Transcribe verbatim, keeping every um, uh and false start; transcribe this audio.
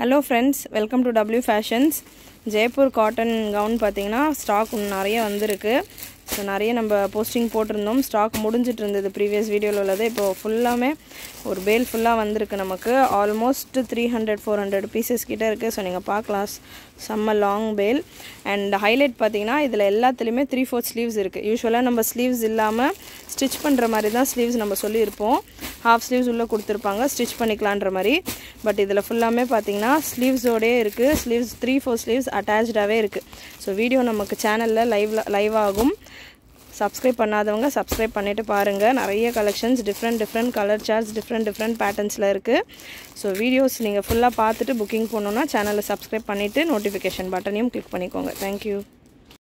Hello friends, welcome to W Fashions. Jaipur cotton gown பாத்தீங்கன்னா stock நிறைய வந்திருக்கு. So நிறைய நம்ம போஸ்டிங் போட்டுறோம். ஸ்டாக் முடிஞ்சிட்டு இருந்தது previous வீடியோல உள்ளது. இப்போ ஃபுல்லாமே ஒரு பேல் ஃபுல்லா வந்திருக்கு நமக்கு. Almost three hundred four hundred pieces கிட்ட இருக்கு. சோ நீங்க பார்க்கலாம். செம்ம லாங் பேல் and highlight பாத்தீங்கன்னா இதுல எல்லாத்துலயுமே three fourths sleeves இருக்கு. யூசுவலா நம்ம sleeves இல்லாம ஸ்டிட்ச் பண்ற மாதிரி தான் sleeves நம்ம சொல்லி இருப்போம். half sleeves உள்ள கொடுத்திருப்பாங்க ஸ்டிட்ச் பண்ணிக்கலாம்ன்ற மாதிரி. பட் இதுல ஃபுல்லாமே பாத்தீங்கன்னா sleeves ஓடே இருக்கு. sleeves three four sleeves attached ஆவே இருக்கு. சோ வீடியோ நமக்கு சேனல்ல லைவ் லைவ் ஆகும். Subscribe பண்ணாதவங்க subscribe பண்ணிட்டு பாருங்க. நிறைய collections different different color charts different different patternsல இருக்கு. So videos நீங்க ஃபுல்லா பார்த்துட்டு booking பண்ணனும்னா சேனலை subscribe பண்ணிட்டு notification பட்டனையும் click பண்ணிக்கோங்க. Thank you.